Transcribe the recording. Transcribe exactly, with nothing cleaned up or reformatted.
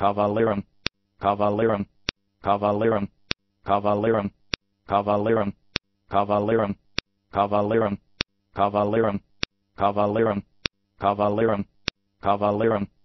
cavaliering, cavaliering, cavaliering, cavaliering, cavaliering, cavaliering, cavaliering, cavaliering, cavaliering, cavaliering, cavaliering.